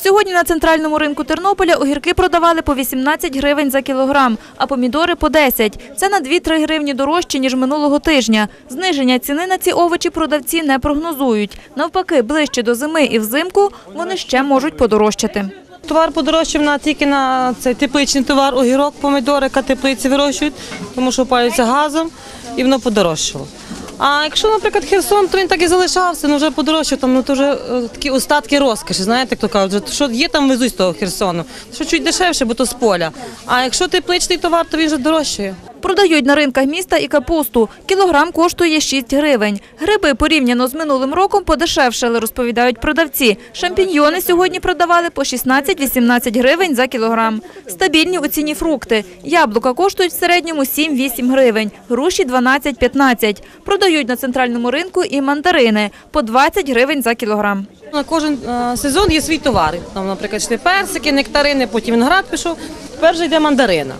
Сьогодні на центральному ринку Тернополя огірки продавали по 18 гривень за кілограм, а помідори – по 10. Це на 2-3 гривні дорожче, ніж минулого тижня. Зниження ціни на ці овочі продавці не прогнозують. Навпаки, ближче до зими і взимку вони ще можуть подорожчати. Товар подорожчав тільки на цей тепличний товар, огірок, помідори, яка теплиці вирощують, тому що опалюється газом і воно подорожчало. А якщо, наприклад, Херсон, то він так і залишався, але вже подорожчав, там то вже такі остатки розкоші, знаєте, як то кажуть, що є там везуть з того Херсону, що чуть дешевше, бо то з поля. А якщо тепличний товар, то він вже дорожчає. Продають на ринках міста і капусту. Кілограм коштує 6 гривень. Гриби порівняно з минулим роком подешевшали, розповідають продавці. Шампіньйони сьогодні продавали по 16-18 гривень за кілограм. Стабільні у ціні фрукти. Яблука коштують в середньому 7-8 гривень, груші 12-15. Продають на центральному ринку і мандарини по 20 гривень за кілограм. На кожен сезон є свій товар. Там, наприклад, йшли персики, нектарини, потім виноград пішов, тепер вже йде мандарина.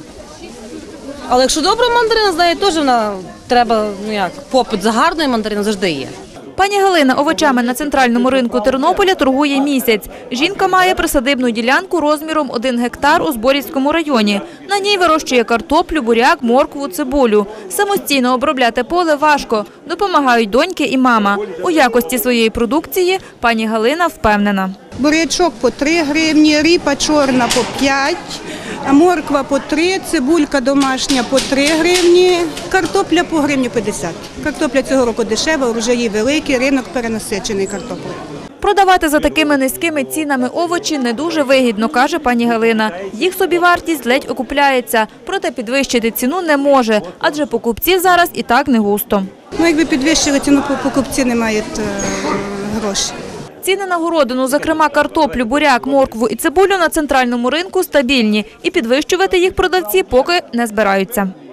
Але якщо добра мандарина, знає, теж вона треба, попит за гарною мандариною завжди є. Пані Галина овочами на центральному ринку Тернополя торгує місяць. Жінка має присадибну ділянку розміром 1 гектар у Зборівському районі. На ній вирощує картоплю, буряк, моркву, цибулю. Самостійно обробляти поле важко. Допомагають доньки і мама. У якості своєї продукції пані Галина впевнена. Бурячок по 3 гривні, ріпа чорна по 5, морква по 3, цибулька домашня по 3 гривні, картопля по гривню 50. Картопля цього року дешева, урожаї великі, ринок перенасичений картоплею. Продавати за такими низькими цінами овочі не дуже вигідно, каже пані Галина. Їх собівартість ледь окупляється, проте підвищити ціну не може, адже покупців зараз і так не густо. Якби підвищили ціну, покупці не мають грошей. Ціни на городину, зокрема картоплю, буряк, моркву і цибулю на центральному ринку стабільні і підвищувати їх продавці поки не збираються.